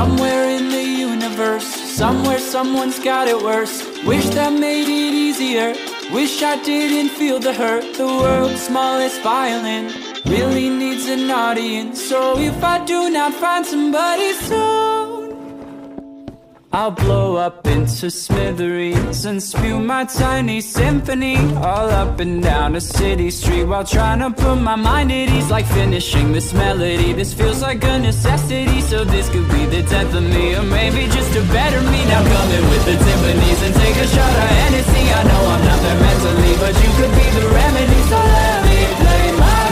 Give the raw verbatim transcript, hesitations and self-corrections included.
Somewhere in the universe, somewhere someone's got it worse. Wish that made it easier, wish I didn't feel the hurt. The world's smallest violin really needs an audience. So if I do not find somebody soon, I'll blow up into smithereens and spew my tiny symphony all up and down a city street, while trying to put my mind at ease. Like finishing this melody, this feels like a necessity. So this could be the death of me, or maybe just a better me. Now come in with the timpanis and take a shot of Hennessy. I know I'm not there mentally, but you could be the remedy. So let me play my